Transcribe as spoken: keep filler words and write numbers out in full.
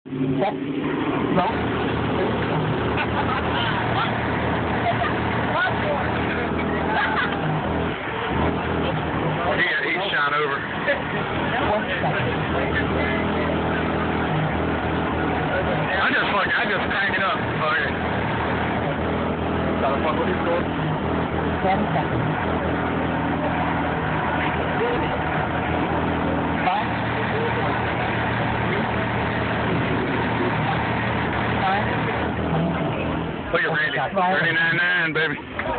Set. Roll. He got heat shine over. I just fuck, I just hang it up. Okay. Gotta fuck with his door. Seven seconds. Five. Look at Randy. thirty-nine nine, baby.